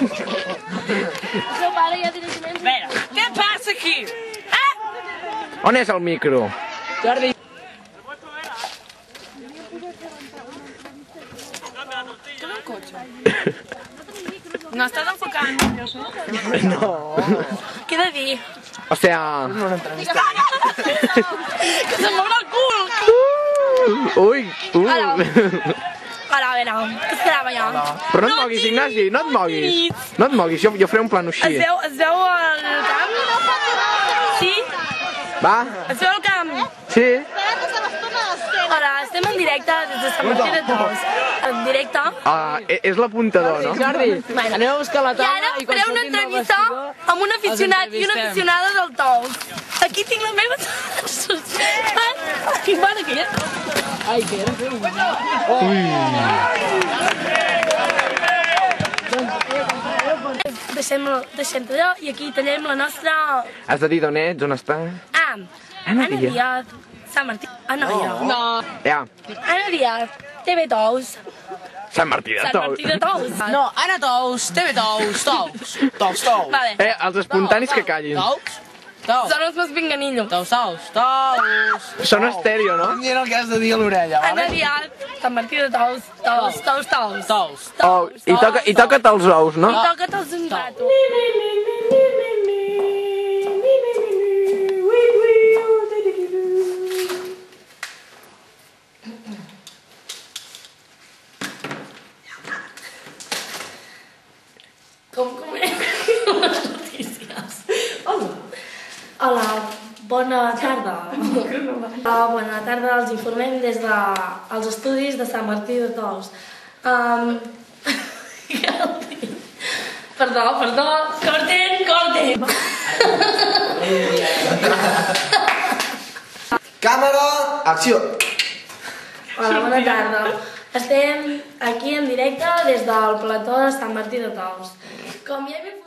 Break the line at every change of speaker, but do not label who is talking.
seu pare ja directament...
Mira, què passa aquí?
On és el micro?
Jordi. No estàs enfocant.
No.
Què he de dir?
O sea...
Que se'm mourà el cul!
Ui,
Ara, a veure, què esperava ja?
Però no et moguis, Ignasi, no et moguis. No et moguis, jo faré un plano així.
Es veu el camp? Sí?
Va?
Es veu el camp?
Sí?
Hola, estem en directe des de Sant Martí de Tous. En directe.
És l'apuntador, no?
Jordi, anem a buscar la
I
taula
ara faré una entrevista amb un aficionat i una aficionada del Tous. Aquí tinc la meva... Ai, mare, que ja...
Ai, que era feu.
Deixem allò i aquí tallem la nostra...
Has de dir d'on ets, on està?
Anna Díaz, Sant Martí... Anna Díaz.
No.
Ja.
Anna Díaz, TV Tous.
Sant Martí de
Sant
Tous.
Martí de Tous.
No, Anna Tous, TV Tous, Tous. Tous.
Vale.
Els espontanis que callin.
Tous. Tous.
Són els meus pinganillos.
Tous. Tous.
Són estèreo, no?
Mira el que has de dir a l'orella,
Anna
vale?
Díaz, Sant Martí de Tous. Tous.
Tous.
Oh, i toca't els ous, no?
I toca't els un rato. Com les notícies? Hola, bona tarda. Bona tarda, els informem des dels estudis de Sant Martí de Tous. Perdó, corten.
Càmera, acció!
Hola, bona tarda. Estem aquí en directe des del plató de Sant Martí de Tous. Com ja he